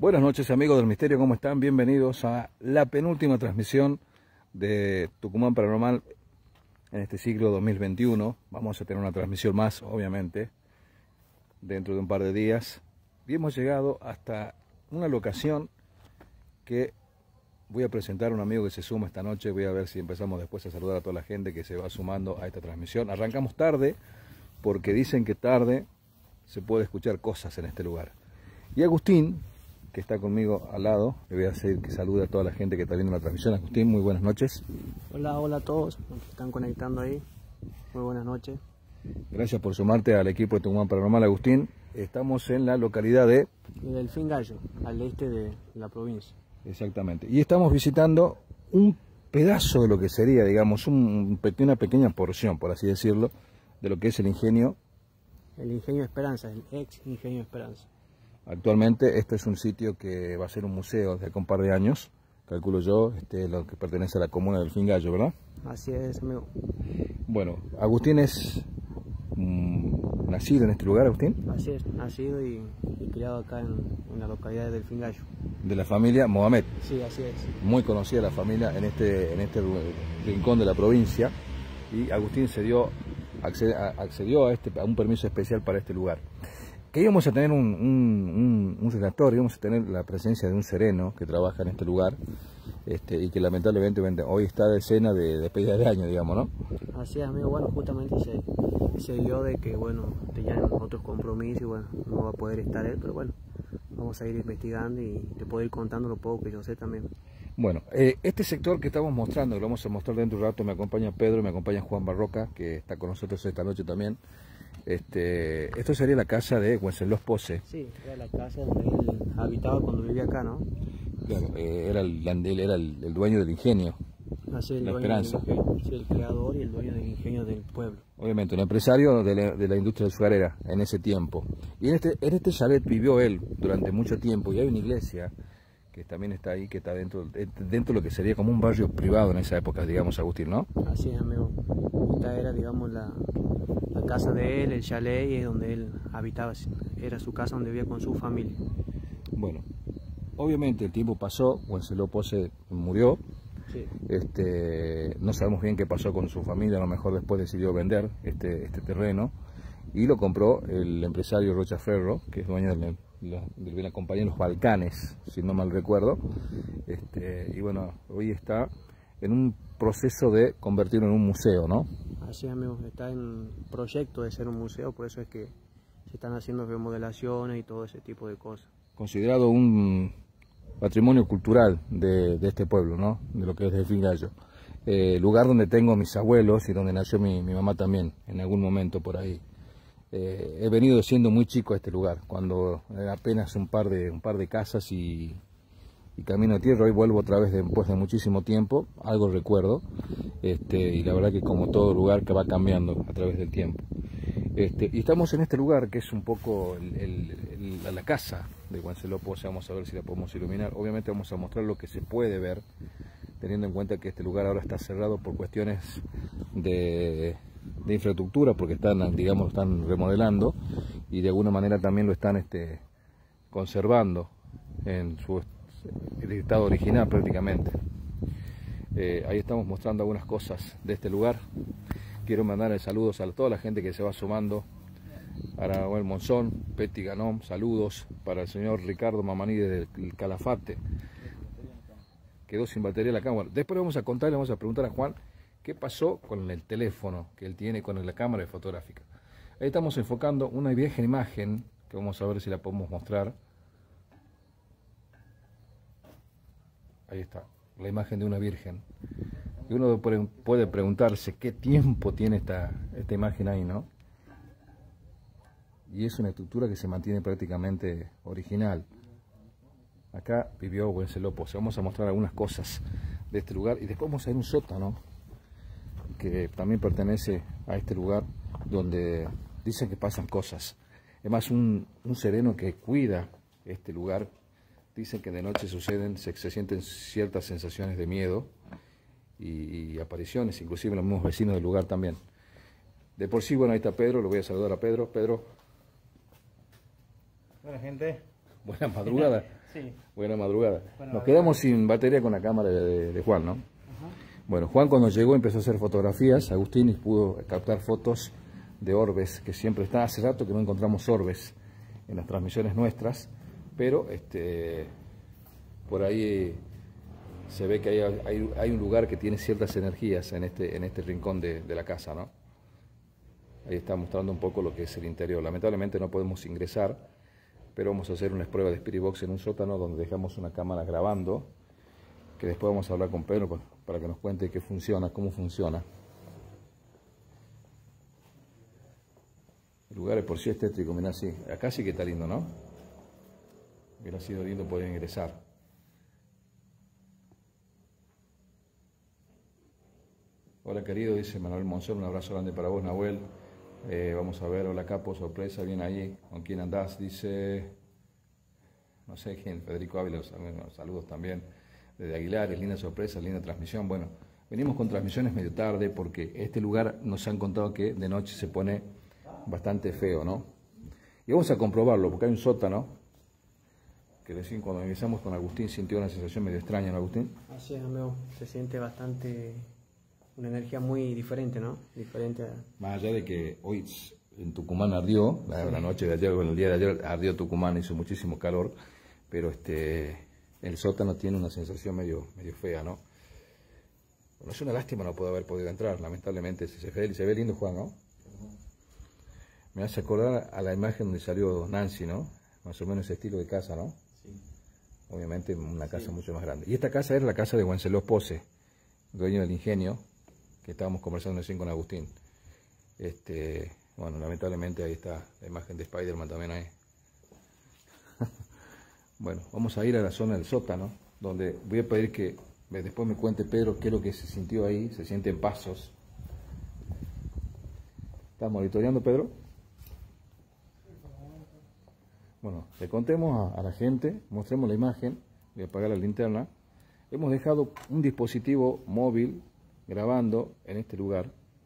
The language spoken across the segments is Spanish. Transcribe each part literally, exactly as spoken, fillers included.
Buenas noches, amigos del Misterio, ¿cómo están? Bienvenidos a la penúltima transmisión de Tucumán Paranormal en este ciclo dos mil veintiuno. Vamos a tener una transmisión más, obviamente, dentro de un par de días. Y hemos llegado hasta una locación que voy a presentar a un amigo que se suma esta noche. Voy a ver si empezamos después a saludar a toda la gente que se va sumando a esta transmisión. Arrancamos tarde porque dicen que tarde se puede escuchar cosas en este lugar. Y Agustín, que está conmigo al lado, le voy a hacer que salude a toda la gente que está viendo la transmisión. Agustín, muy buenas noches. Hola, hola a todos los que están conectando ahí. Muy buenas noches. Gracias por sumarte al equipo de Tucumán Paranormal, Agustín. Estamos en la localidad de... De Delfín Gallo, al este de la provincia. Exactamente. Y estamos visitando un pedazo de lo que sería, digamos, un, una pequeña porción, por así decirlo, de lo que es el ingenio. El Ingenio Esperanza, el ex Ingenio Esperanza. Actualmente este es un sitio que va a ser un museo de acá un par de años, calculo yo, este, lo que pertenece a la comuna del Delfín Gallo, ¿verdad? Así es, amigo. Bueno, Agustín es mmm, nacido en este lugar, Agustín. Así es, nacido y, y criado acá en, en la localidad de Delfín Gallo. De la familia Mohamed. Sí, así es. Muy conocida la familia en este, en este rincón de la provincia, y Agustín se dio, acced, accedió a, este, a un permiso especial para este lugar. Que íbamos a tener un, un, un, un relator, íbamos a tener la presencia de un sereno que trabaja en este lugar, este, y que lamentablemente hoy está de cena de despedida de año, digamos, ¿no? Así es, amigo. Bueno, justamente se, se dio de que, bueno, tenían otros compromisos y, bueno, no va a poder estar él, pero bueno, vamos a ir investigando y te puedo ir contando lo poco que yo sé también. Bueno, eh, este sector que estamos mostrando, que lo vamos a mostrar dentro de un rato, me acompaña Pedro, me acompaña Juan Barroca, que está con nosotros esta noche también. Este, esto sería la casa de Wenceslao Pose. Sí, era la casa donde él habitaba cuando vivía acá, ¿no? Claro, eh, era, el, él era el, el dueño del ingenio, Así, el la dueño Esperanza. Del ingenio, sí, el creador y el dueño del ingenio del pueblo. Obviamente, un empresario de la, de la industria azucarera en ese tiempo. Y en este, en este chalet vivió él durante mucho tiempo, y hay una iglesia que también está ahí, que está dentro, dentro de lo que sería como un barrio privado en esa época, digamos, Agustín, ¿no? Así es, amigo. Esta era, digamos, la, la casa de él, el chalet, y es donde él habitaba. Era su casa donde vivía con su familia. Bueno, obviamente el tiempo pasó, Wenceslao Pose murió. Sí. Este, no sabemos bien qué pasó con su familia, a lo mejor después decidió vender este, este terreno, y lo compró el empresario Rocha Ferro, que es dueño de la, la, de la compañía Los Balcanes, si no mal recuerdo. Este, y bueno, hoy está en un proceso de convertirlo en un museo, ¿no? Así es, amigo, está en proyecto de ser un museo, por eso es que se están haciendo remodelaciones y todo ese tipo de cosas. Considerado un patrimonio cultural de, de este pueblo, ¿no? De lo que es Delfín Gallo. Eh, lugar donde tengo mis abuelos y donde nació mi, mi mamá también, en algún momento por ahí. Eh, he venido siendo muy chico a este lugar, cuando era apenas un par de, un par de casas y, y camino a tierra. Hoy vuelvo otra vez después de muchísimo tiempo, algo recuerdo, este, y la verdad que como todo lugar que va cambiando a través del tiempo. Este, y estamos en este lugar que es un poco el, el, el, la casa de Wenceslao Pose. Vamos a ver si la podemos iluminar. Obviamente vamos a mostrar lo que se puede ver, teniendo en cuenta que este lugar ahora está cerrado por cuestiones de, de infraestructura, porque están, digamos, están remodelando, y de alguna manera también lo están este, conservando en su estado original prácticamente. Eh, ahí estamos mostrando algunas cosas de este lugar. Quiero mandar saludos a toda la gente que se va sumando. Araúel Monzón, Peti Ganón, saludos para el señor Ricardo Mamaní del Calafate. Quedó sin batería la cámara. Después le vamos a contar, le vamos a preguntar a Juan qué pasó con el teléfono que él tiene con la cámara fotográfica. Ahí estamos enfocando una vieja imagen que vamos a ver si la podemos mostrar. Ahí está, la imagen de una virgen. Y uno puede preguntarse qué tiempo tiene esta, esta imagen ahí, ¿no? Y es una estructura que se mantiene prácticamente original. Acá vivió Wenceslao Pose. Vamos a mostrar algunas cosas de este lugar, y después vamos a ir a un sótano que también pertenece a este lugar, donde dicen que pasan cosas. Es más, un, un sereno que cuida este lugar, dicen que de noche suceden, se, se sienten ciertas sensaciones de miedo y, y apariciones, inclusive los mismos vecinos del lugar también. De por sí, bueno, ahí está Pedro, lo voy a saludar a Pedro. Pedro. Buena gente. Buena madrugada. Sí. Buena madrugada. Buena Nos quedamos sin batería con la cámara de, de Juan, ¿no? Ajá. Bueno, Juan cuando llegó empezó a hacer fotografías, Agustín, y pudo captar fotos de orbes, que siempre está. Hace rato que no encontramos orbes en las transmisiones nuestras, pero este, por ahí se ve que hay, hay, hay un lugar que tiene ciertas energías en este, en este rincón de, de la casa, ¿no? Ahí está mostrando un poco lo que es el interior. Lamentablemente no podemos ingresar, pero vamos a hacer unas pruebas de Spirit Box en un sótano donde dejamos una cámara grabando, que después vamos a hablar con Pedro para que nos cuente qué funciona, cómo funciona. El lugar es por sí es tétrico, mirá así. Acá sí que está lindo, ¿no? Hubiera sido lindo poder ingresar. Hola querido, dice Manuel Monzón, un abrazo grande para vos, Nahuel. Eh, vamos a ver, hola Capo, sorpresa, bien ahí, ¿con quién andás? Dice, no sé quién, Federico Ávila, saludos también, desde Aguilares, linda sorpresa, linda transmisión. Bueno, venimos con transmisiones medio tarde porque este lugar nos han contado que de noche se pone bastante feo, ¿no? Y vamos a comprobarlo, porque hay un sótano, que recién cuando ingresamos con Agustín sintió una sensación medio extraña, ¿no, Agustín? Así es, amigo, se siente bastante... una energía muy diferente, ¿no? Diferente a... Más allá de que hoy en Tucumán ardió, la, la noche de ayer, bueno, el día de ayer ardió Tucumán, hizo muchísimo calor, pero este el sótano tiene una sensación medio, medio fea, ¿no? Bueno, es una lástima no poder haber podido entrar, lamentablemente. Se ve, se ve lindo, Juan, ¿no? Me hace acordar a la imagen donde salió Nancy, ¿no? Más o menos ese estilo de casa, ¿no? Sí. Obviamente una casa sí. mucho más grande. Y esta casa era la casa de Wenceslao Pose, dueño del ingenio, que estábamos conversando recién con Agustín. Este, bueno, lamentablemente ahí está la imagen de Spider-Man también ahí. Bueno, vamos a ir a la zona del sótano, donde voy a pedir que después me cuente Pedro qué es lo que se sintió ahí. Se sienten pasos. ¿Estás monitoreando, Pedro? Bueno, le contemos a, a la gente, mostremos la imagen, voy a apagar la linterna. Hemos dejado un dispositivo móvil grabando en este lugar.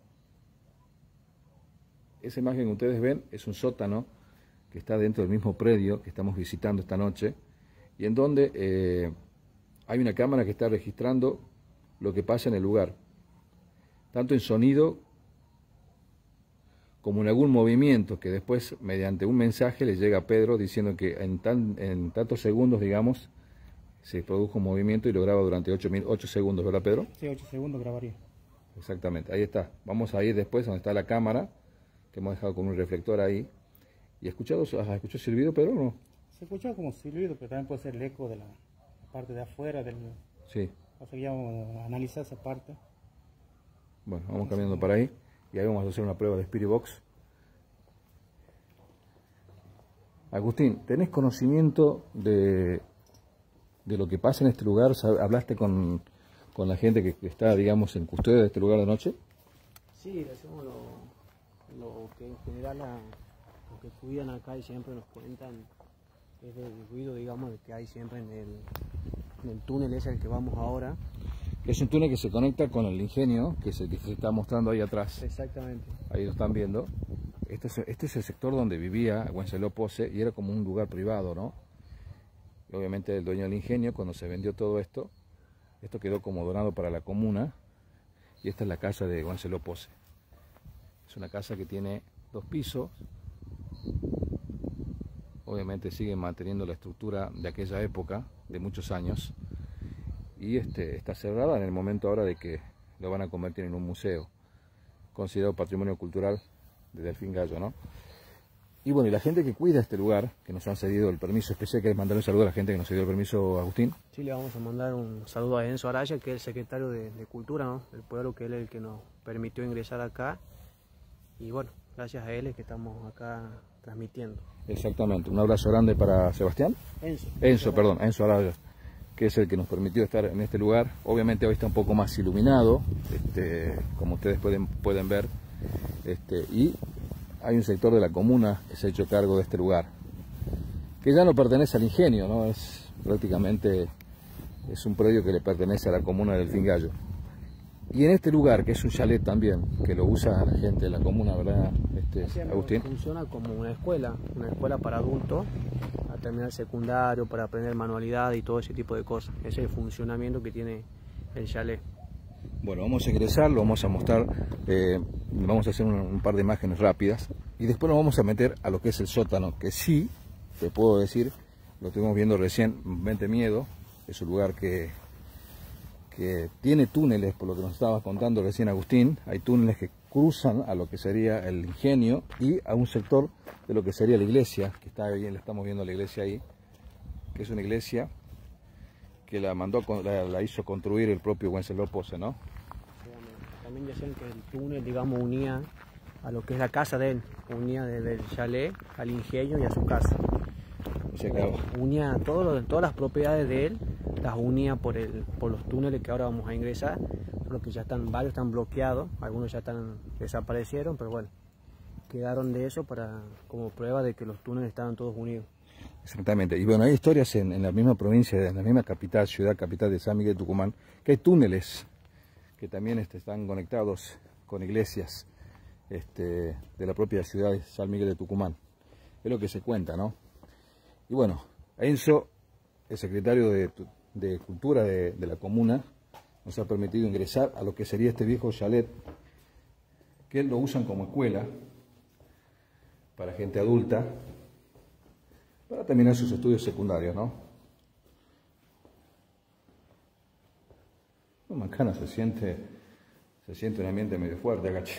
Esa imagen que ustedes ven es un sótano que está dentro del mismo predio que estamos visitando esta noche, y en donde eh, hay una cámara que está registrando lo que pasa en el lugar, tanto en sonido como en algún movimiento que después mediante un mensaje le llega a Pedro diciendo que en, tan, en tantos segundos, digamos, se produjo un movimiento y lo graba durante ocho segundos, ¿verdad, Pedro? Sí, ocho segundos grabaría. Exactamente, ahí está. Vamos a ir después donde está la cámara, que hemos dejado con un reflector ahí. ¿Y escuchado, has escuchado silbido, Pedro, o no? Se escuchó como silbido, pero también puede ser el eco de la parte de afuera del... Sí. O sea, ya vamos a analizar esa parte. Bueno, vamos caminando para ahí, y ahí vamos a hacer una prueba de Spirit Box. Agustín, ¿tenés conocimiento de... de lo que pasa en este lugar? ¿Hablaste con, con la gente que, que está, digamos, en custodia de este lugar de noche? Sí, hacemos lo, lo que en general la, lo que cuidan acá y siempre nos cuentan es del ruido, digamos, que hay siempre en el, en el túnel ese al que vamos ahora. Es un túnel que se conecta con el ingenio, que es el que se está mostrando ahí atrás. Exactamente. Ahí lo están viendo. Este es, este es el sector donde vivía Wenceslao Pose y era como un lugar privado, ¿no? Y obviamente el dueño del ingenio, cuando se vendió todo esto, esto quedó como donado para la comuna, y esta es la casa de Wenceslao Pose. Es una casa que tiene dos pisos, obviamente sigue manteniendo la estructura de aquella época, de muchos años, y este, está cerrada en el momento ahora de que lo van a convertir en un museo, considerado patrimonio cultural de Delfín Gallo, ¿no? Y bueno, y la gente que cuida este lugar, que nos han cedido el permiso especial, ¿querés mandar un saludo a la gente que nos cedió el permiso, Agustín? Sí, le vamos a mandar un saludo a Enzo Araya, que es el secretario de, de Cultura, ¿no? Del pueblo, que él es el que nos permitió ingresar acá. Y bueno, gracias a él es que estamos acá transmitiendo. Exactamente. Un abrazo grande para Sebastián. Enzo. Enzo, perdón, Enzo Araya, que es el que nos permitió estar en este lugar. Obviamente hoy está un poco más iluminado, este, como ustedes pueden, pueden ver, este, y hay un sector de la comuna que se ha hecho cargo de este lugar, que ya no pertenece al ingenio, ¿no? Es prácticamente es un predio que le pertenece a la comuna de Delfín Gallo. Y en este lugar, que es un chalet también, que lo usa la gente de la comuna, ¿verdad, este, Sí, Agustín? funciona como una escuela, una escuela para adultos, a terminar el secundario, para aprender manualidad y todo ese tipo de cosas. Ese es el funcionamiento que tiene el chalet. Bueno, vamos a ingresar, lo vamos a mostrar, eh, vamos a hacer un, un par de imágenes rápidas y después nos vamos a meter a lo que es el sótano, que sí, te puedo decir, lo estuvimos viendo recién, Vente Miedo, es un lugar que, que tiene túneles, por lo que nos estaba contando recién Agustín, hay túneles que cruzan a lo que sería el ingenio y a un sector de lo que sería la iglesia, que está bien, le estamos viendo la iglesia ahí, que es una iglesia que la mandó, la, la hizo construir el propio Wenceslao Posse, ¿no? También decían que el túnel, digamos, unía a lo que es la casa de él, unía desde el chalet al ingenio y a su casa. O sea, claro. Unía todo lo, todas las propiedades de él, las unía por, el, por los túneles que ahora vamos a ingresar, solo que ya están, varios están bloqueados, algunos ya están, desaparecieron, pero bueno, quedaron de eso para, como prueba de que los túneles estaban todos unidos. Exactamente, y bueno, hay historias en, en la misma provincia, en la misma capital, ciudad capital de San Miguel de Tucumán, que hay túneles que también este, están conectados con iglesias este, de la propia ciudad de San Miguel de Tucumán. Es lo que se cuenta, ¿no? Y bueno, Enzo, el secretario de, de Cultura de, de la comuna, nos ha permitido ingresar a lo que sería este viejo chalet, que lo usan como escuela para gente adulta, para terminar sus estudios secundarios, ¿no? No, Mancana se siente, se siente un ambiente medio fuerte, agache.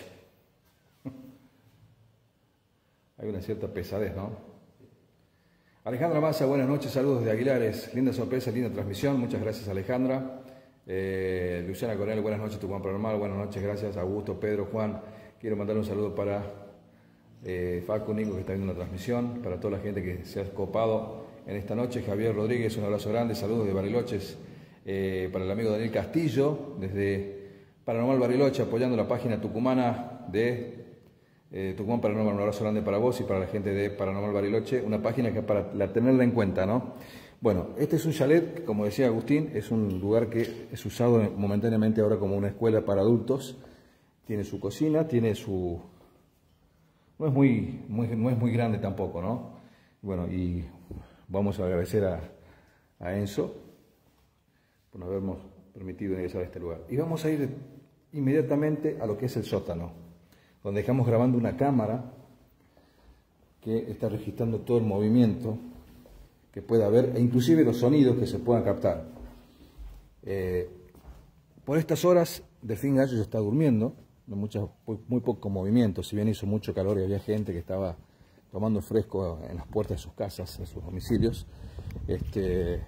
Hay una cierta pesadez, ¿no? Alejandra Massa, buenas noches, saludos de Aguilares, linda sorpresa, linda transmisión, muchas gracias Alejandra. Eh, Luciana Coronel, buenas noches, Tucumán Paranormal, buenas noches, gracias Augusto, Pedro, Juan. Quiero mandar un saludo para eh, Facu, Nico, que está viendo la transmisión, para toda la gente que se ha escopado en esta noche. Javier Rodríguez, un abrazo grande, saludos de Bariloches, eh, para el amigo Daniel Castillo, desde Paranormal Bariloche, apoyando la página tucumana de eh, Tucumán Paranormal. Un abrazo grande para vos y para la gente de Paranormal Bariloche, una página que para la, tenerla en cuenta, ¿no? Bueno, este es un chalet, como decía Agustín, es un lugar que es usado momentáneamente ahora como una escuela para adultos. Tiene su cocina, tiene su... No es muy, muy, no es muy grande tampoco, ¿no? Bueno, y vamos a agradecer a, a Enzo por nos habernos permitido ingresar a este lugar. Y vamos a ir inmediatamente a lo que es el sótano, donde dejamos grabando una cámara que está registrando todo el movimiento que pueda haber, e inclusive los sonidos que se puedan captar. Eh, por estas horas, Delfín Gallo ya está durmiendo, no muchas, muy, muy poco movimiento, si bien hizo mucho calor y había gente que estaba tomando fresco en las puertas de sus casas, en sus domicilios. Este,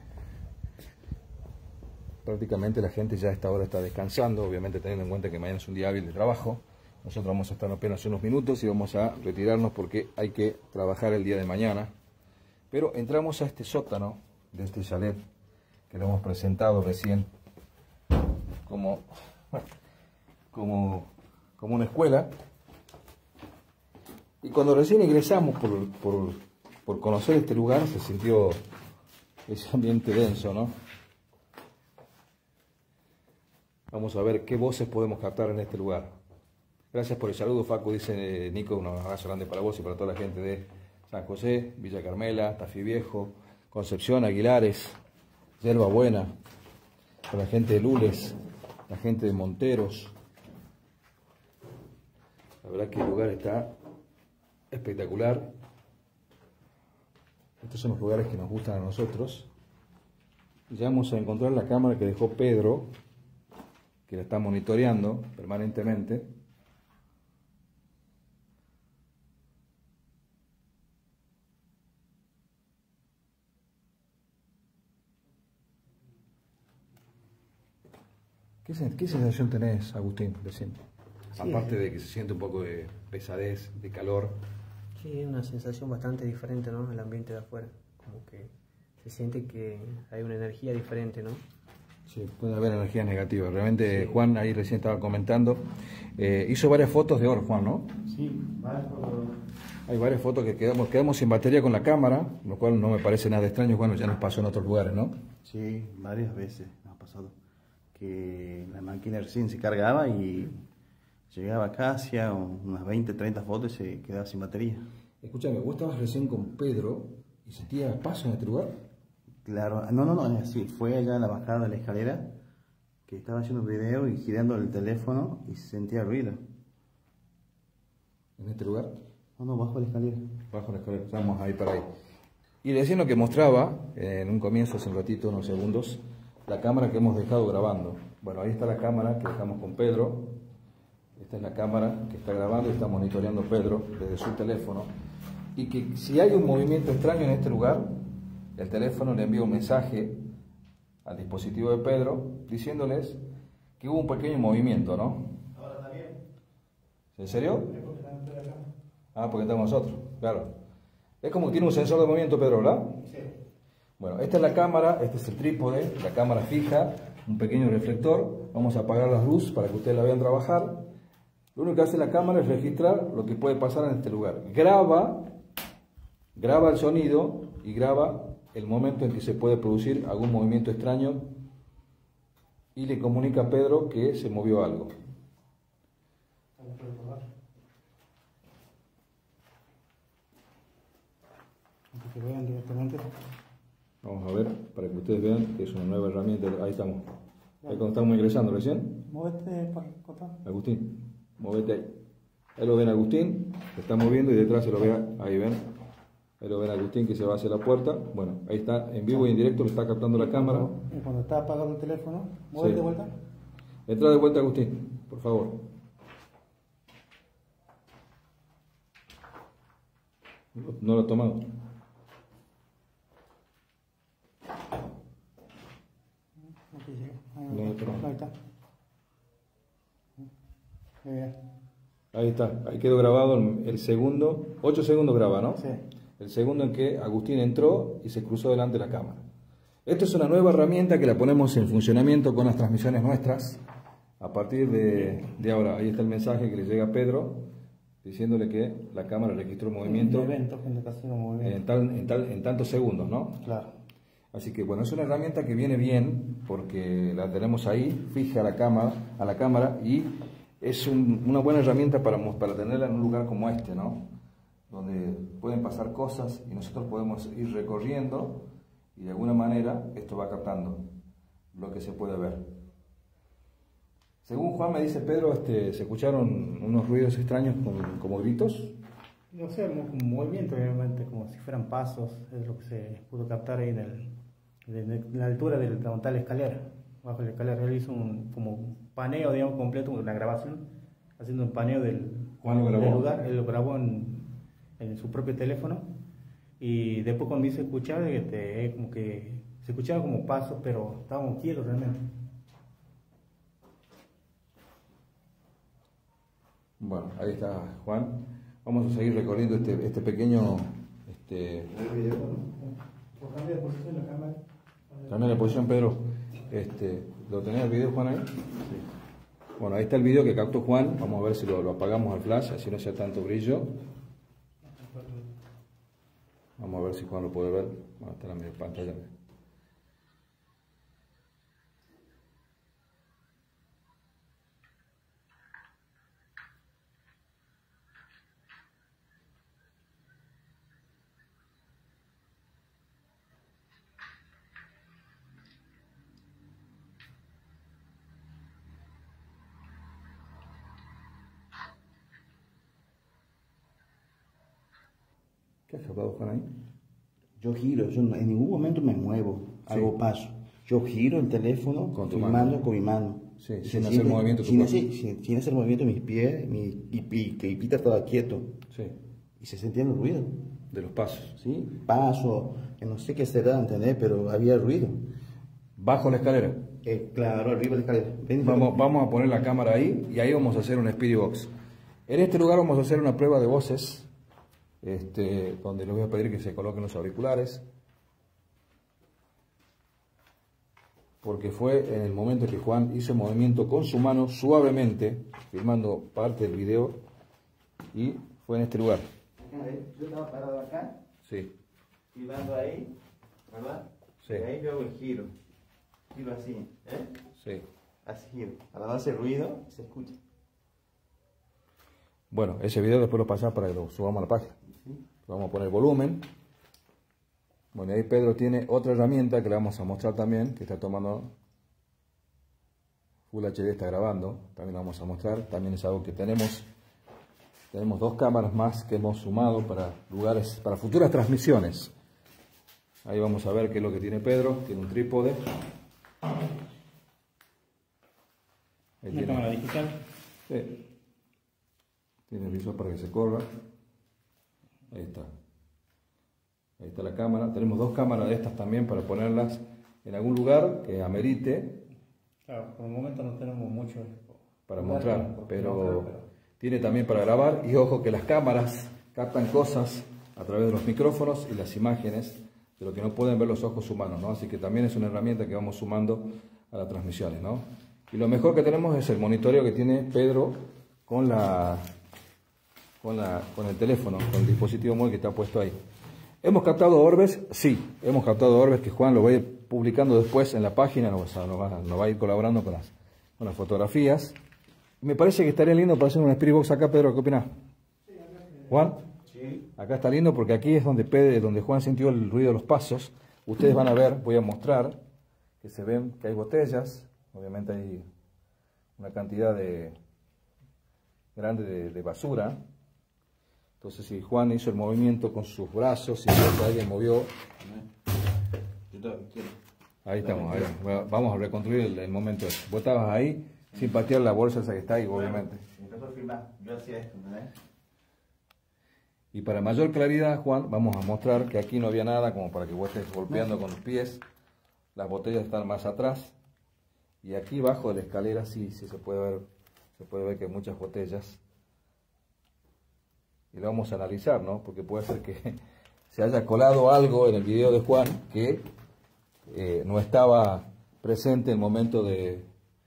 prácticamente la gente ya a esta hora está descansando, obviamente teniendo en cuenta que mañana es un día hábil de trabajo. Nosotros vamos a estar apenas unos minutos y vamos a retirarnos porque hay que trabajar el día de mañana. Pero entramos a este sótano de este chalet que lo hemos presentado recién como, bueno, como, como una escuela. Y cuando recién ingresamos por, por, por conocer este lugar se sintió ese ambiente denso, ¿no? Vamos a ver qué voces podemos captar en este lugar. Gracias por el saludo, Facu, dice Nico, un abrazo grande para vos y para toda la gente de San José, Villa Carmela, Tafí Viejo, Concepción, Aguilares, Yerba Buena, para la gente de Lules, la gente de Monteros. La verdad que el lugar está espectacular. Estos son los lugares que nos gustan a nosotros. Ya vamos a encontrar la cámara que dejó Pedro, que la está monitoreando permanentemente. ¿Qué, ¿Qué sensación tenés, Agustín, recién? Sí, aparte de que se siente un poco de pesadez, de calor. Sí, es una sensación bastante diferente, ¿no? El ambiente de afuera, como que se siente que hay una energía diferente, ¿no? Sí, puede haber energías negativas. Realmente, sí. Juan ahí recién estaba comentando, eh, hizo varias fotos de oro, Juan, ¿no? Sí, varias fotos. Hay varias fotos que quedamos, quedamos sin batería con la cámara, lo cual no me parece nada extraño. Bueno, ya nos pasó en otros lugares, ¿no? Sí, varias veces nos ha pasado. que la máquina recién se cargaba y llegaba casi a unas veinte, treinta fotos y se quedaba sin batería. Escúchame, vos estabas recién con Pedro y sentías paso en este lugar. Claro, no, no, no, es así, fue allá en la bajada de la escalera que estaba haciendo un video y girando el teléfono y se sentía ruido. ¿En este lugar? No, no, bajo la escalera. Bajo la escalera, estamos ahí para ahí. Y recién lo que mostraba, en un comienzo, hace un ratito, unos segundos, la cámara que hemos dejado grabando. Bueno, ahí está la cámara que dejamos con Pedro. Esta es la cámara que está grabando y está monitoreando Pedro desde su teléfono. Y que si hay un movimiento extraño en este lugar, el teléfono le envía un mensaje al dispositivo de Pedro diciéndoles que hubo un pequeño movimiento, ¿no? Ahora está bien. ¿En serio? Ah, porque estamos nosotros, claro. Es como que tiene un sensor de movimiento, Pedro, ¿verdad? Sí. Bueno, esta es la cámara, este es el trípode, la cámara fija, un pequeño reflector. Vamos a apagar la luz para que ustedes la vean trabajar. Lo único que hace la cámara es registrar lo que puede pasar en este lugar. Graba, graba el sonido y graba el momento en que se puede producir algún movimiento extraño y le comunica a Pedro que se movió algo. Que vean directamente. Vamos a ver, para que ustedes vean que es una nueva herramienta. Ahí estamos. Ahí cuando estamos ingresando recién. Móvete para contar. Agustín, movete ahí. Ahí lo ven Agustín, se está moviendo y detrás se lo ve, ahí ven. Ahí lo ven Agustín que se va hacia la puerta. Bueno, ahí está, en vivo y en directo lo está captando la cámara. Y cuando está apagado el teléfono, móvete Sí. de vuelta. Entra de vuelta Agustín, por favor. No lo ha tomado. Aquí llega. No, Ahí, pero- ahí está. Eh, Ahí está, ahí quedó grabado el, el segundo, ocho segundos graba, ¿no? sí. El segundo en que Agustín entró y se cruzó delante de la cámara. Esto es una nueva herramienta que la ponemos en funcionamiento con las transmisiones nuestras. A partir de, de ahora, ahí está el mensaje que le llega a Pedro, diciéndole que la cámara registró un movimiento Un evento, gente que hace un movimiento. en, tal, en, tal, en tantos segundos, ¿no? Claro. Así que bueno, es una herramienta que viene bien porque la tenemos ahí, fija a la cámara, a la cámara y es un, una buena herramienta para, para tenerla en un lugar como este, ¿no? Donde pueden pasar cosas y nosotros podemos ir recorriendo y de alguna manera esto va captando lo que se puede ver. Según Juan me dice Pedro, este, se escucharon unos ruidos extraños como, como gritos. No sé, como un movimiento, obviamente, como si fueran pasos, es lo que se pudo captar ahí en, el, en la altura de la tal escalera. Bajo la escalera él hizo un, como un paneo, digamos, completo, una grabación, haciendo un paneo del, Juan lo grabó. del lugar. Él lo grabó en, en su propio teléfono y después cuando dice escuchar, este, como que se escuchaba como pasos, pero estábamos quietos realmente. Bueno, ahí está Juan. Vamos a seguir recorriendo este, este pequeño... Este, ¿Por cambio de posición la cámara? Cambia la posición, Pedro. Este, ¿Lo tenés el video, Juan, ahí? Sí. Bueno, ahí está el video que captó Juan. Vamos a ver si lo, lo apagamos al flash, así no sea tanto brillo. Vamos a ver si Juan lo puede ver. Bueno, está en la media pantalla. ¿Qué has captado, Juan, ahí? Yo giro, yo no- en ningún momento me muevo, hago paso. Yo giro el teléfono Con tu filmando mano. con mi mano. Sí, Se sin hacer siente- movimiento tu sin, cuerpo. hacer, sin, sin hacer movimiento mis pies, mi, y, y que Pita estaba quieto. Sí, Y se sentía el ruido. de los pasos. ¿Sí? Paso, que no sé qué será, ¿entendés? Pero había ruido. Bajo la escalera. Eh, claro, arriba de la escalera. Ven, Vamos, vamos a poner la cámara ahí y ahí vamos a hacer un Speedy Box. En este lugar vamos a hacer una prueba de voces, este, donde les voy a pedir que se coloquen los auriculares. Porque fue en el momento que Juan hizo el movimiento con su mano suavemente, filmando parte del video, y fue en este lugar. Yo estaba parado acá, Sí, filmando ahí, ¿verdad? Sí. Y ahí yo hago el giro. Giro así, ¿eh? sí. Así, para no hacer ruido, se escucha. Bueno, ese video después lo pasamos para que lo subamos a la página. Vamos a poner volumen. Bueno, ahí Pedro tiene otra herramienta que le vamos a mostrar también, que está tomando Full H D, está grabando, también lo vamos a mostrar. También es algo que tenemos. Tenemos dos cámaras más que hemos sumado para lugares, para futuras transmisiones. Ahí vamos a ver qué es lo que tiene Pedro. Tiene un trípode. Ahí Una tiene, cámara digital. sí. Tiene el visor para que se corra. Ahí está. Ahí está la cámara. Tenemos dos cámaras de estas también para ponerlas en algún lugar que amerite. Claro, por el momento no tenemos mucho Para mostrar, pero tiene también para grabar. Y ojo que las cámaras captan cosas a través de los micrófonos y las imágenes de lo que no pueden ver los ojos humanos, ¿no? Así que también es una herramienta que vamos sumando a las transmisiones, ¿no? Y lo mejor que tenemos es el monitoreo que tiene Pedro con la con la con el teléfono, con el dispositivo móvil que está puesto ahí. ¿Hemos captado orbes? Sí, hemos captado orbes, que Juan lo va a ir publicando después en la página, nos va, nos va, nos va a ir colaborando con las, con las fotografías. Me parece que estaría lindo para hacer un Spirit Box acá, Pedro, ¿qué opinás? ¿Juan? Sí. Acá está lindo porque aquí es donde, Pedro, donde Juan sintió el ruido de los pasos. Ustedes van a ver, voy a mostrar que se ven que hay botellas, obviamente hay una cantidad de grande de, de basura. Entonces si Juan hizo el movimiento con sus brazos, si alguien movió, ahí estamos, ahí, vamos a reconstruir el, el momento. Vos estabas ahí sin patear la bolsa esa que está ahí, obviamente. Yo hacía esto, ¿entendés? Y para mayor claridad, Juan, vamos a mostrar que aquí no había nada como para que vos estés golpeando con los pies. Las botellas están más atrás. Y aquí abajo de la escalera sí, sí se puede ver, se puede ver que hay muchas botellas. Y lo vamos a analizar, ¿no? Porque puede ser que se haya colado algo en el video de Juan que eh, no estaba presente en el momento de...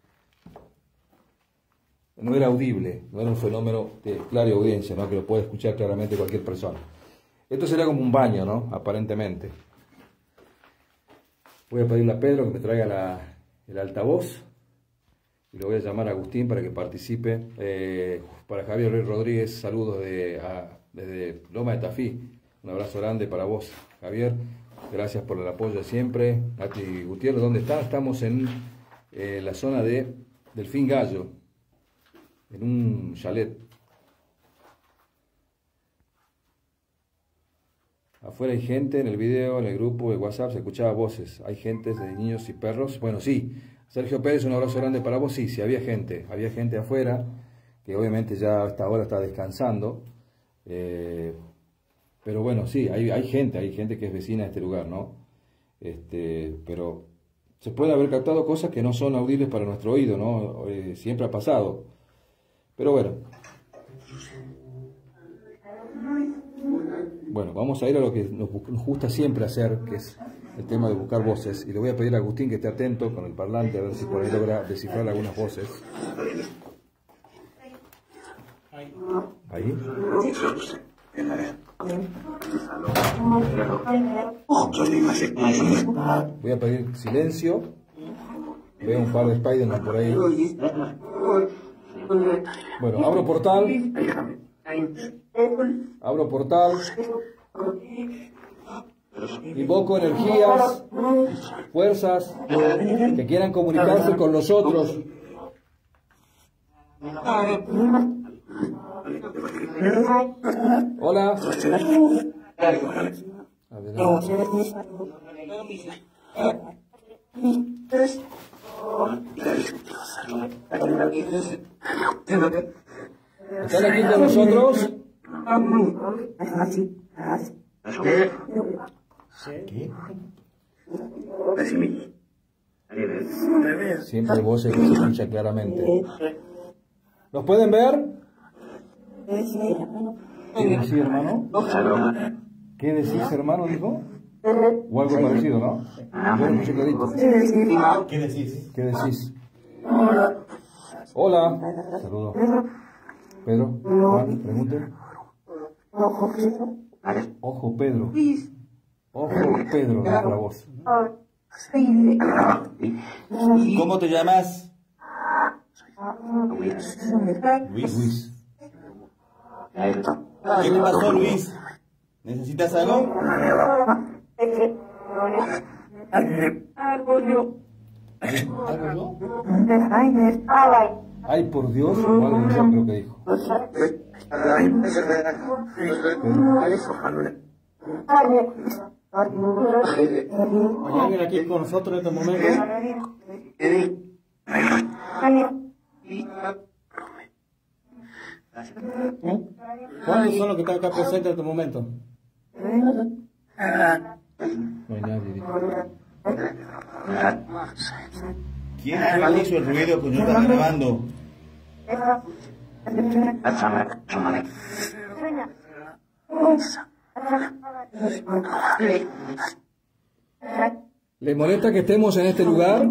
No era audible, no era un fenómeno de clara audiencia, ¿no? Que lo puede escuchar claramente cualquier persona. Esto sería como un baño, ¿no? Aparentemente. Voy a pedirle a Pedro que me traiga la, el altavoz y lo voy a llamar a Agustín para que participe. Eh, para Javier Ruiz Rodríguez, saludos de, a, desde Loma de Tafí. Un abrazo grande para vos, Javier. Gracias por el apoyo de siempre. Nati Gutiérrez, ¿dónde está? Estamos en eh, la zona de Delfín Gallo, en un chalet. Afuera hay gente, en el video, en el grupo de WhatsApp se escuchaba voces. Hay gente de niños y perros. Bueno, sí. Sergio Pérez, un abrazo grande para vos. Sí, sí, había gente. Había gente afuera, que obviamente ya hasta ahora está descansando. Eh, pero bueno, sí, hay, hay gente, hay gente que es vecina de este lugar, ¿no? Este, pero se puede haber captado cosas que no son audibles para nuestro oído, ¿no? Eh, siempre ha pasado. Pero bueno. Bueno, vamos a ir a lo que nos, nos gusta siempre hacer, que es el tema de buscar voces. Y le voy a pedir a Agustín que esté atento con el parlante, a ver si por ahí logra descifrar algunas voces. Ahí. Voy a pedir silencio. Veo un par de Spider-Man por ahí. Bueno, abro portal. Abro portal. Invoco energías, fuerzas que quieran comunicarse con nosotros. Hola. ¿Están aquí con nosotros? ¿Qué? Siempre hay voces que se escuchan claramente. ¿Nos pueden ver? ¿Qué decís, hermano? ¿Qué decís, hermano, dijo? O algo parecido, ¿no? Yo lo escuché clarito. ¿Qué decís? ¿Qué decís? Hola. Saludos. Pedro, Juan, pregunten. Ojo, Pedro. Ojo, Pedro, no para vos. ¿Cómo te llamas? Luis. Luis. ¿Qué te pasó, Luis? ¿Necesitas algo? ¿Algo yo? Ay, por Dios, o algo, no sé lo que dijo. ¿Hay alguien aquí con nosotros en este momento? ¿Cuántos son los que están acá presentes en este momento? No hay nadie, dijo. ¿Quién fue el que hizo el ruido que yo estaba grabando? ¿Le molesta que estemos en este lugar?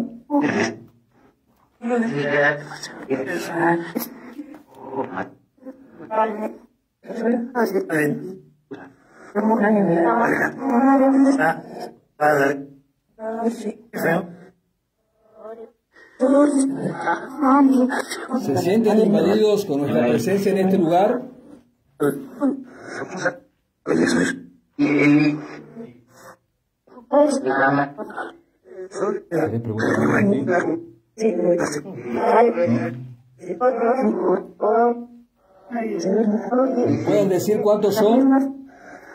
¿Se sienten invadidos con nuestra presencia en este lugar? ¿Le pregunto a ti? ¿Pueden decir cuántos son?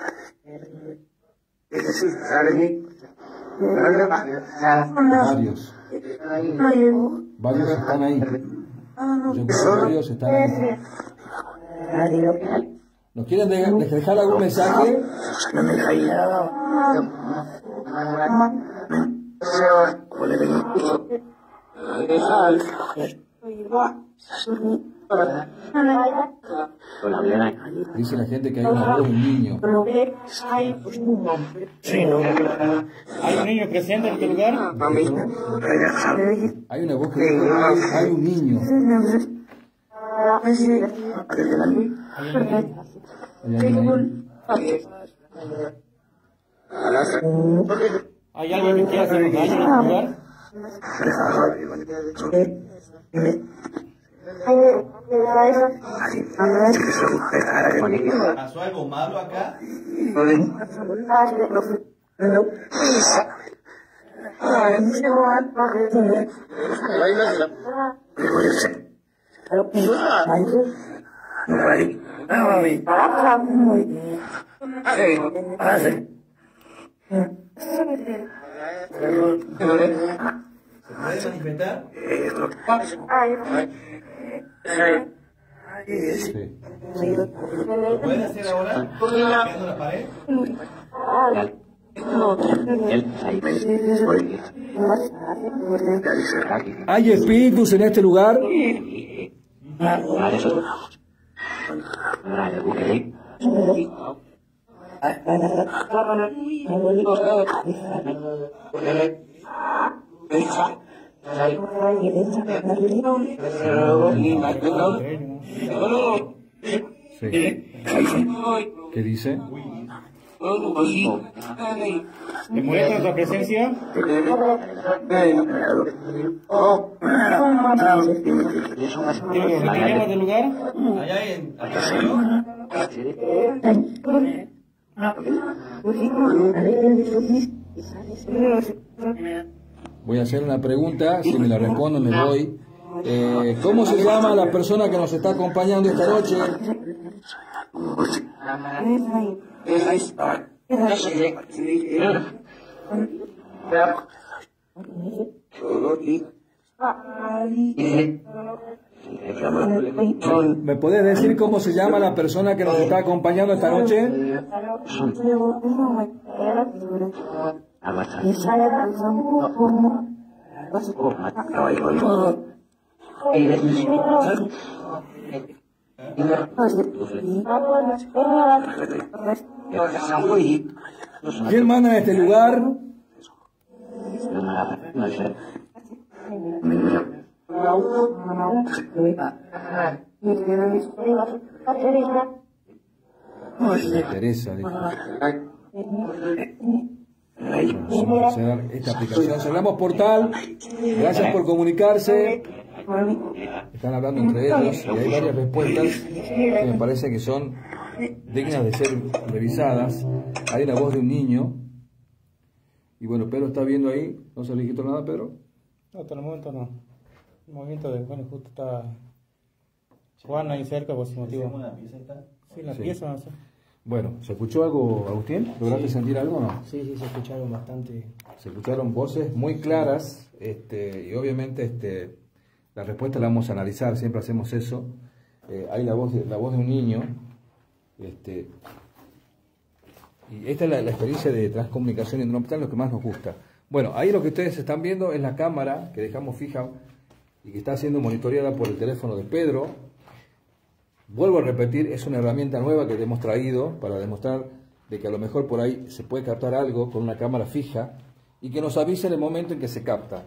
Varios. Varios están ahí. Yo creo que varios están ahí. ¿Nos quieren de- dejar algún mensaje? Dice la gente que hay una voz de un niño. ¿Hay un niño presente en este lugar? Hay una voz que dice, hay, hay un niño. ¿Hay alguien ahí? ¿Hay alguien que quiera hacer un daño en este lugar? ¿Pasó algo malo acá? ¿Se puede manifestar? Sí. ¿Lo pueden hacer ahora? ¿Golpeando la pared? ¿Hay espíritus en este lugar? Sí. ¿Qué dice? ¿Le molesta nuestra presencia? ¿Quiere que nos retiremos del lugar? ¿Hay alguien adentro? Voy a hacer una pregunta, si me la respondo me voy. Eh, ¿Cómo se llama la persona que nos está acompañando esta noche? ¿Me podés decir cómo se llama la persona que nos está acompañando esta noche? ¿Quién manda en este lugar? Teresa, dijo. Vamos a hacer esta aplicación. Cerramos portal. Gracias por comunicarse. Están hablando entre ellos y hay varias respuestas que me parece que son dignas de ser revisadas. Hay la voz de un niño. Y bueno, Pedro está viendo ahí. ¿No se le quitó nada, Pedro? No, hasta el momento no. El movimiento de, bueno, justo está Juan ahí cerca por ese motivo. ¿En la pieza está? Sí, la Sí. pieza, no sé. Bueno, ¿se escuchó algo, Agustín? ¿Lograste Sí. sentir algo o no? Sí, sí, se escucharon bastante. Se escucharon voces muy claras, este, y obviamente este, la respuesta la vamos a analizar, siempre hacemos eso. Eh, hay la voz, de, la voz de un niño, este, y esta es la, la experiencia de transcomunicación indronoptal, lo que más nos gusta. Bueno, ahí lo que ustedes están viendo es la cámara que dejamos fija y que está siendo monitoreada por el teléfono de Pedro. Vuelvo a repetir, es una herramienta nueva que te hemos traído para demostrar de que a lo mejor por ahí se puede captar algo con una cámara fija y que nos avise en el momento en que se capta.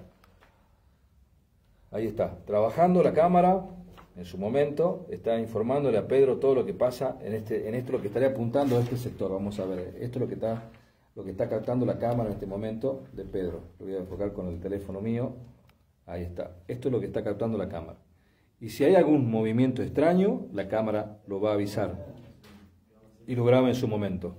Ahí está, trabajando la cámara en su momento, está informándole a Pedro todo lo que pasa en este, en esto lo que estaría apuntando a este sector. Vamos a ver, esto es lo que está, lo que está captando la cámara en este momento de Pedro. Lo voy a enfocar con el teléfono mío. Ahí está, esto es lo que está captando la cámara. Y si hay algún movimiento extraño, la cámara lo va a avisar y lo graba en su momento.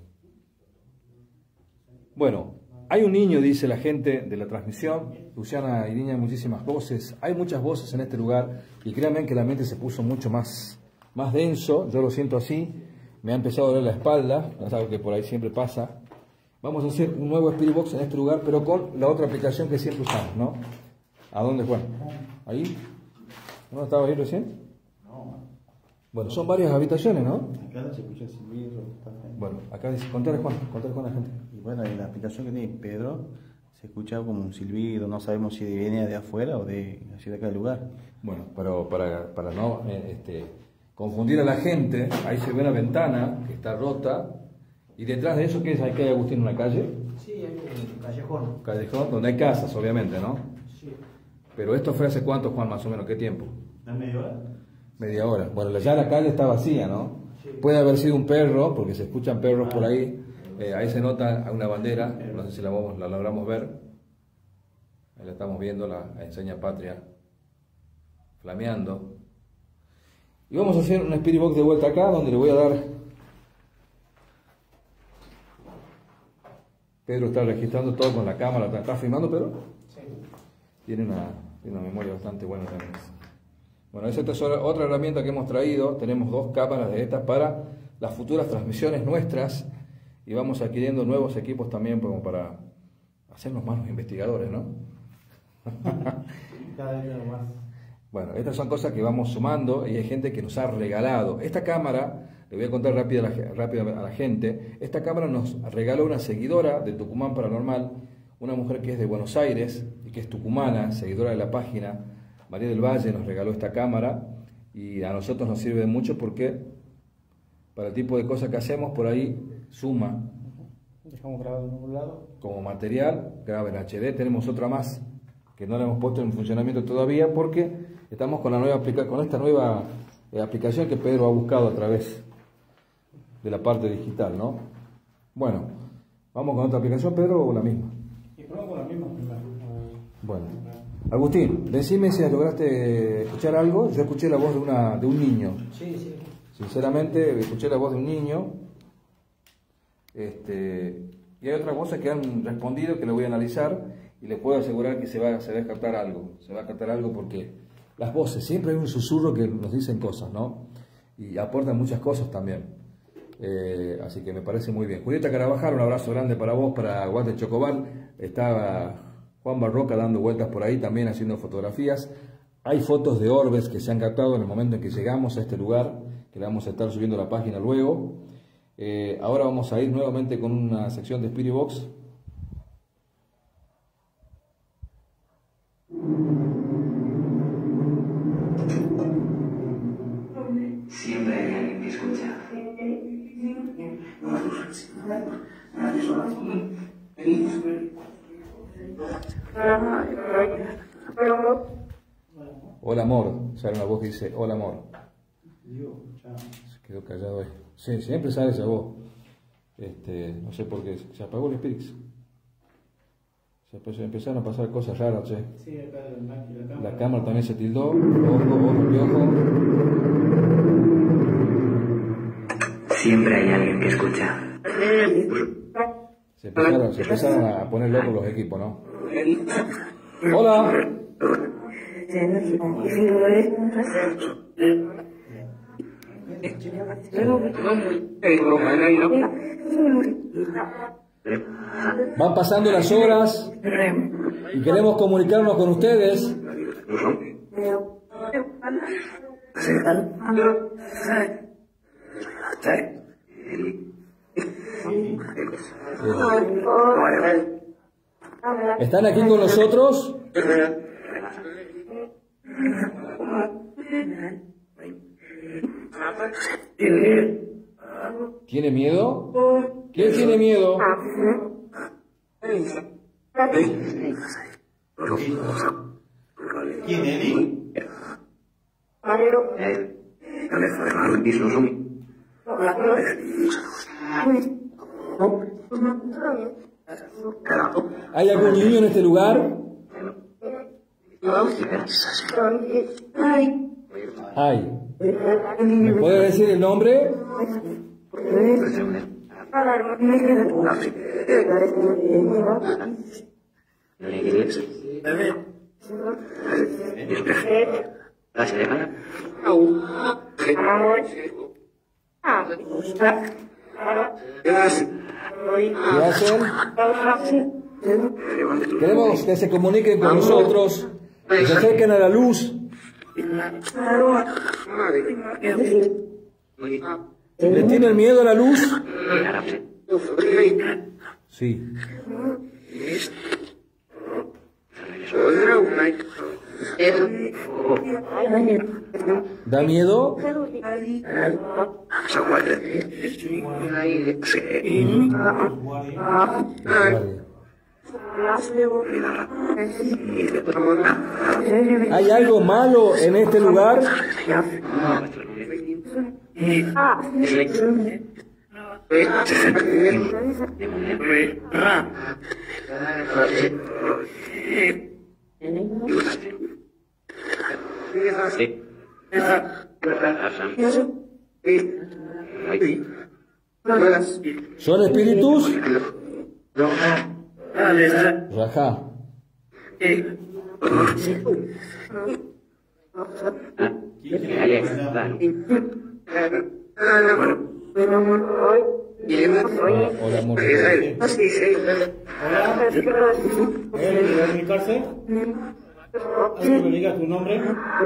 Bueno, hay un niño, dice la gente de la transmisión. Luciana y Niña, muchísimas voces. Hay muchas voces en este lugar y créanme que la mente se puso mucho más, más denso. Yo lo siento así. Me ha empezado a doler la espalda, es algo que por ahí siempre pasa. Vamos a hacer un nuevo Spirit Box en este lugar, pero con la otra aplicación que siempre usamos, ¿no? ¿A dónde, Juan? Ahí. ¿No estaba ahí recién? No. Bueno, son varias habitaciones, ¿no? Acá no se escucha el silbido. Está ahí. Bueno, acá dice, contale Juan, contale Juan a la gente. Y bueno, en la aplicación que tiene Pedro se escucha como un silbido, no sabemos si viene de afuera o de, de acá del lugar. Bueno, pero para, para no eh, este, confundir a la gente, ahí se ve una ventana que está rota y detrás de eso, ¿qué es? ¿Hay que hay Agustín, una calle? Sí, hay un callejón. Callejón, donde hay casas, obviamente, ¿no? Sí. Pero esto fue hace cuánto, Juan, más o menos, ¿qué tiempo? ¿Da media hora? Media hora. Bueno, ya la calle está vacía, ¿no? Sí. Puede haber sido un perro, porque se escuchan perros por ahí. Eh, ahí se nota una bandera, no sé si la, vamos, la logramos ver. Ahí la estamos viendo, la enseña Patria, flameando. Y vamos a hacer un Spirit Box de vuelta acá, donde le voy a dar... Pedro está registrando todo con la cámara. ¿Está filmando, Pedro? Sí. Tiene una, tiene una memoria bastante buena también. Bueno, esa es otra herramienta que hemos traído. Tenemos dos cámaras de estas para las futuras transmisiones nuestras y vamos adquiriendo nuevos equipos también como para hacernos más los investigadores, ¿no? Cada vez más. Bueno, estas son cosas que vamos sumando y hay gente que nos ha regalado. Esta cámara, le voy a contar rápido a la, rápido a la gente, esta cámara nos regaló una seguidora de Tucumán Paranormal, una mujer que es de Buenos Aires y que es tucumana, seguidora de la página. María del Valle nos regaló esta cámara y a nosotros nos sirve mucho porque para el tipo de cosas que hacemos por ahí suma. Dejamos grabado en un lado. Como material, graba en H D. Tenemos otra más que no la hemos puesto en funcionamiento todavía porque estamos con, la nueva aplica con esta nueva eh, aplicación que Pedro ha buscado a través de la parte digital, ¿no? Bueno, ¿vamos con otra aplicación, Pedro, o la misma? Y probamos con la misma primero. Bueno. Agustín, decime si lograste escuchar algo. Yo escuché la voz de, una, de un niño. Sí, sí. Sinceramente, escuché la voz de un niño. Este, y hay otras voces que han respondido que le voy a analizar y les puedo asegurar que se va, se va a captar algo. Se va a captar algo porque las voces, siempre hay un susurro que nos dicen cosas, ¿no? Y aportan muchas cosas también. Eh, así que me parece muy bien. Julieta Carabajal, un abrazo grande para vos, para Guante Chocobal. Estaba Juan Barroca dando vueltas por ahí también haciendo fotografías. Hay fotos de orbes que se han captado en el momento en que llegamos a este lugar, que le vamos a estar subiendo a la página luego. Eh, ahora vamos a ir nuevamente con una sección de Spirit Box. Siempre hay alguien que escucha. Hola amor, sale una voz que dice hola amor. Se quedó callado ahí. Sí, siempre sale esa voz. Este, no sé por qué. Se apagó el Spirit. Se pues, empezaron a pasar cosas raras, che. Sí, acá la, la cámara. La cámara también se tildó. Ojo, ojo, ojo. Siempre hay alguien que escucha. Se empezaron, se empezaron a poner locos los equipos, ¿no? ¡Hola! Van pasando las horas y queremos comunicarnos con ustedes. ¿Están aquí con nosotros? ¿Tiene miedo? ¿Quién tiene miedo? ¿Quién, Eli? ¿Hay algún niño en este lugar? Hay. ¿Me puede decir el nombre? ¿Qué hacen? Queremos que se comuniquen con nosotros, que se acerquen a la luz. ¿Le tienen miedo a la luz? Sí. ¿Da miedo? ¿Hay algo malo en este lugar? ¿Son espíritus? Rajá. Hola, amor. Hola. ¿Puedes comunicarse? ¿Alguien que me diga tu nombre?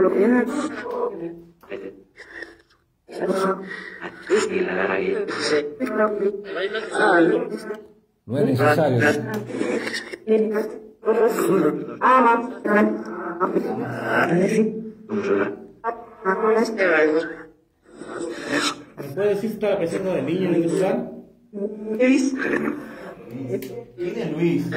No es necesario. ¿Me puede decir si está la presencia de niños en este lugar? ¿Quién es Luis?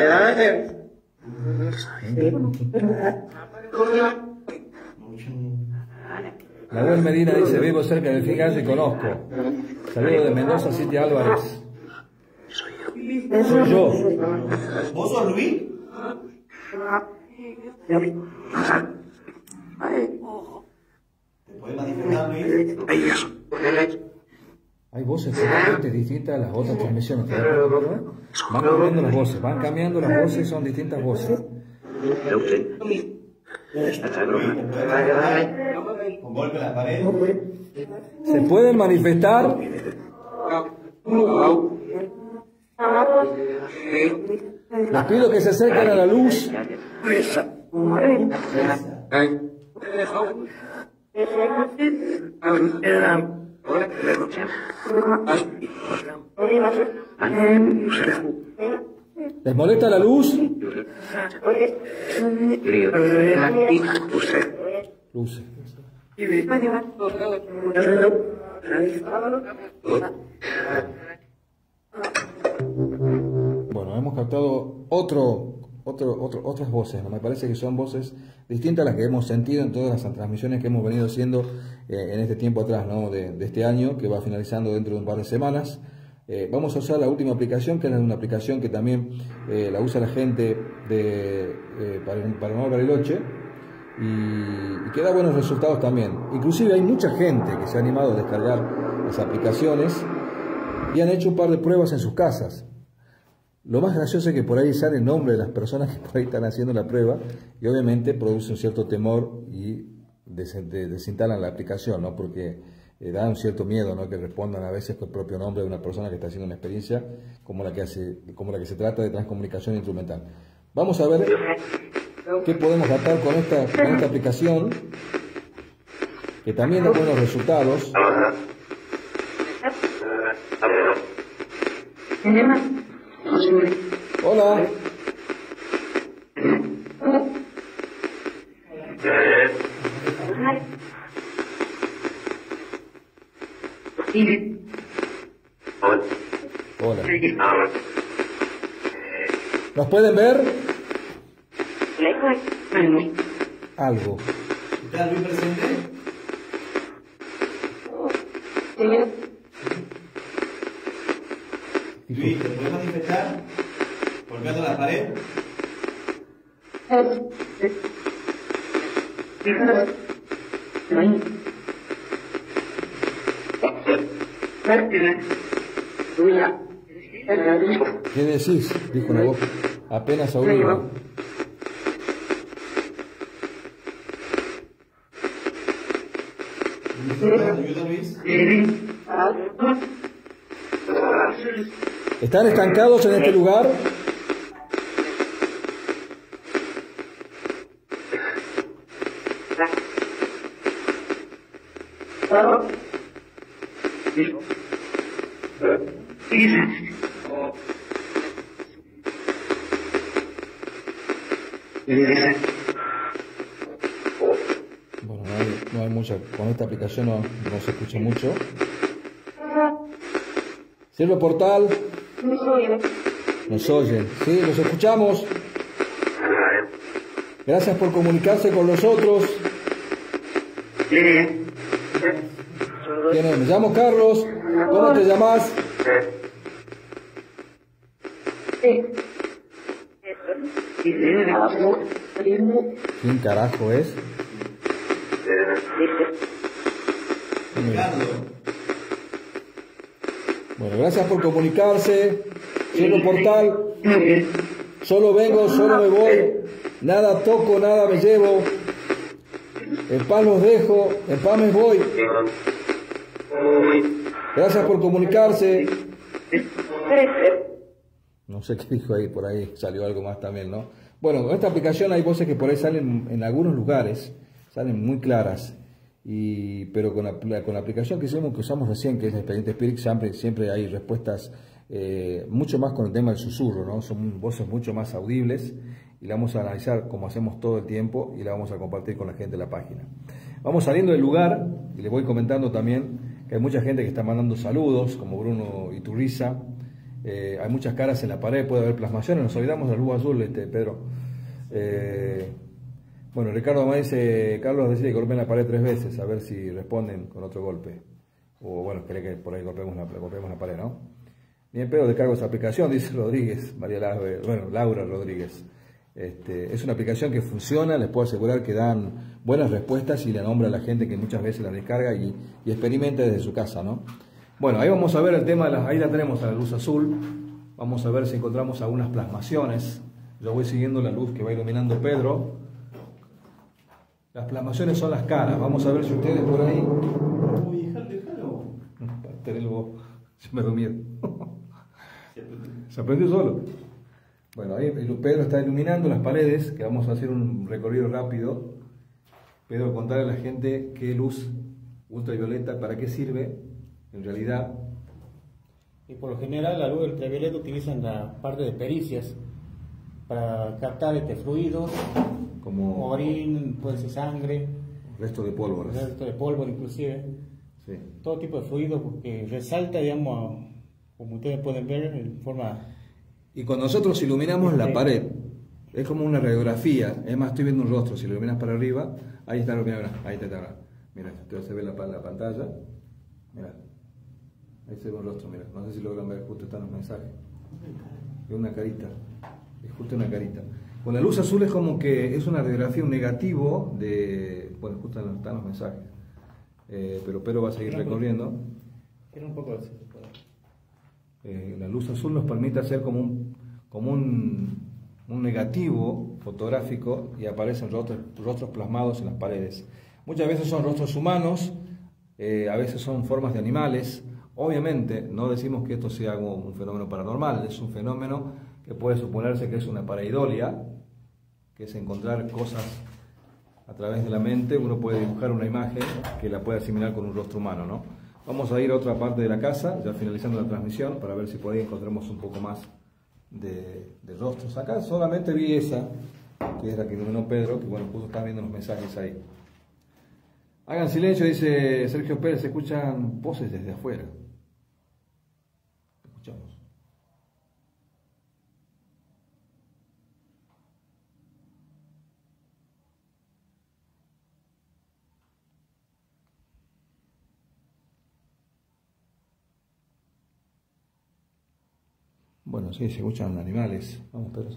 La abuela Medina dice, vivo cerca del Figallo y conozco. Saludo de Mendoza, City Álvarez. Soy yo. ¿Vos sos Luis? ¿Te puedes manifestar, Luis? Hay voces totalmente distintas a las otras transmisiones. ¿Te das cuenta, no? Van cambiando las voces, van cambiando las voces, son distintas voces. Con golpe en la pared. ¿Se pueden manifestar? Les pido que se acerquen a la luz. ¿Les molesta la luz? Luces. Bueno, hemos captado otro, otro, otro, otras voces, ¿no? Me parece que son voces distintas a las que hemos sentido en todas las transmisiones que hemos venido haciendo eh, en este tiempo atrás, ¿no? de, de este año, que va finalizando dentro de un par de semanas. Eh, vamos a usar la última aplicación, que es una aplicación que también eh, la usa la gente de, eh, para, para Nuevo Bariloche y, y que da buenos resultados también. Inclusive hay mucha gente que se ha animado a descargar las aplicaciones y han hecho un par de pruebas en sus casas. Lo más gracioso es que por ahí sale el nombre de las personas que por ahí están haciendo la prueba y obviamente produce un cierto temor y des, de, desinstalan la aplicación, ¿no? Porque eh, da un cierto miedo, ¿no? Que respondan a veces con el propio nombre de una persona que está haciendo una experiencia como la que, hace, como la que se trata de transcomunicación instrumental. Vamos a ver qué podemos tratar con esta, con esta aplicación que también da buenos resultados. Hola. Hola. ¿Nos pueden ver? Algo. ¿Está Luis presente? Luis, ¿te puedes manifestar? ¿Golpeando la pared? ¿Qué decís? Dijo una voz apenas audible. ¿Ayuda, Luis? ¿Están estancados en este lugar? Bueno, no hay, no hay mucha, con esta aplicación no, no se escucha mucho. Sirve portal. Nos oyen, sí, los escuchamos. Gracias por comunicarse con nosotros. ¿Quién es? Me llamo Carlos. ¿Cómo te llamas? ¿Quién carajo es? Bueno, gracias por comunicarse. Cierro portal. Solo vengo, solo me voy. Nada toco, nada me llevo. En paz los dejo, en paz me voy. Gracias por comunicarse. No sé qué dijo ahí, por ahí salió algo más también, ¿no? Bueno, con esta aplicación hay voces que por ahí salen en algunos lugares, salen muy claras. Y, pero con la, con la aplicación que, hicimos, que usamos recién, que es el Expediente Spirit, siempre, siempre hay respuestas eh, mucho más con el tema del susurro, ¿no? Son voces mucho más audibles y la vamos a analizar como hacemos todo el tiempo y la vamos a compartir con la gente de la página. Vamos saliendo del lugar y les voy comentando también que hay mucha gente que está mandando saludos, como Bruno Iturriza. Eh, hay muchas caras en la pared, puede haber plasmaciones, nos olvidamos de la luz azul, este, Pedro. Eh, Bueno, Ricardo me dice, Carlos decide que golpeen la pared tres veces, a ver si responden con otro golpe. O bueno, cree que por ahí golpeemos la, golpeemos la pared, ¿no? Bien, pero descargo esa aplicación, dice Rodríguez, María Laura, bueno, Laura Rodríguez. Este, es una aplicación que funciona, les puedo asegurar que dan buenas respuestas y le nombra a la gente que muchas veces la descarga y, y experimenta desde su casa, ¿no? Bueno, ahí vamos a ver el tema, de las, ahí la tenemos a la luz azul. Vamos a ver si encontramos algunas plasmaciones. Yo voy siguiendo la luz que va iluminando Pedro. Las plasmaciones son las caras. Vamos a ver si ustedes por ahí... Uy, déjalo, déjalo. Tenerlo, se me dio miedo. Se aprendió solo. Bueno, ahí Pedro está iluminando las paredes, que vamos a hacer un recorrido rápido. Pedro, contarle a la gente qué luz ultravioleta, para qué sirve, en realidad. Y por lo general la luz ultravioleta utilizan la parte de pericias para captar este fluidos, como orín, puede ser sangre, resto de pólvora. resto de pólvora inclusive, Sí. todo tipo de fluidos que resalta, digamos, como ustedes pueden ver, en forma... Y cuando nosotros iluminamos la pared, es como una radiografía. Es más, estoy viendo un rostro. Si lo iluminas para arriba, ahí está, mira, mira, ahí está, mira, entonces se ve la, la pantalla. Mira, ahí se ve un rostro, mira. No sé si logran ver, justo están los mensajes. Es una carita, es justo una carita. Con la luz azul es como que es una radiografía, un negativo de... Bueno, justo están los mensajes. Eh, pero Pedro va a seguir recorriendo. Quiero un poco así. Eh, la luz azul nos permite hacer como un, como un, un negativo fotográfico y aparecen rostros, rostros plasmados en las paredes. Muchas veces son rostros humanos, eh, a veces son formas de animales. Obviamente no decimos que esto sea algo, un fenómeno paranormal, es un fenómeno que puede suponerse que es una pareidolia, que es encontrar cosas a través de la mente. Uno puede dibujar una imagen que la puede asimilar con un rostro humano, ¿no? Vamos a ir a otra parte de la casa, ya finalizando la transmisión, para ver si por ahí encontramos un poco más de, de rostros. Acá solamente vi esa, que es la que iluminó Pedro, que bueno, justo están viendo los mensajes ahí. Hagan silencio, dice Sergio Pérez, se escuchan voces desde afuera. Escuchamos. Bueno, sí, se escuchan animales. Vamos, Pedro.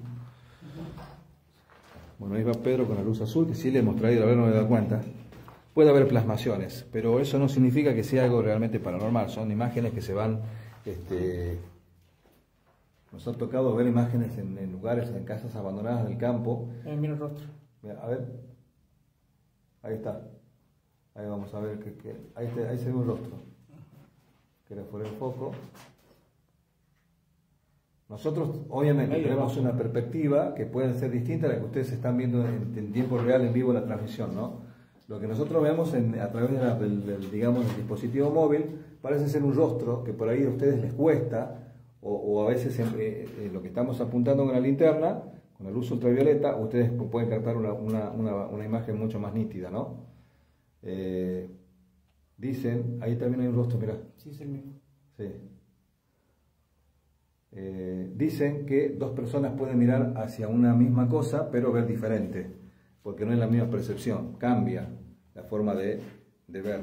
Bueno, ahí va Pedro con la luz azul, que sí le hemos traído, a ver, no me he dado cuenta. Puede haber plasmaciones, pero eso no significa que sea algo realmente paranormal. Son imágenes que se van... Este, nos ha tocado ver imágenes en, en lugares, en casas abandonadas del campo. Eh, mira el rostro. Mira, a ver. Ahí está. Ahí vamos a ver que, que ahí, te, ahí se ve un rostro. Que era por el foco. Nosotros obviamente tenemos una perspectiva que puede ser distinta a la que ustedes están viendo en, en tiempo real, en vivo, la transmisión, ¿no? Lo que nosotros vemos en, a través de la, del, del, digamos, del dispositivo móvil parece ser un rostro que por ahí a ustedes les cuesta, o, o a veces en, eh, lo que estamos apuntando con la linterna, con la luz ultravioleta, ustedes pueden captar una, una, una, una imagen mucho más nítida, ¿no? Eh, dicen, ahí también hay un rostro, mirá. Sí, es el mismo. Sí. Eh, dicen que dos personas pueden mirar hacia una misma cosa, pero ver diferente, porque no es la misma percepción, cambia la forma de, de ver.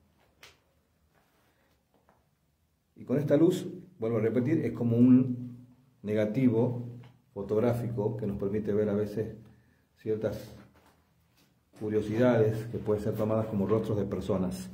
Y con esta luz, vuelvo a repetir, es como un negativo fotográfico que nos permite ver a veces ciertas curiosidades que pueden ser tomadas como rostros de personas.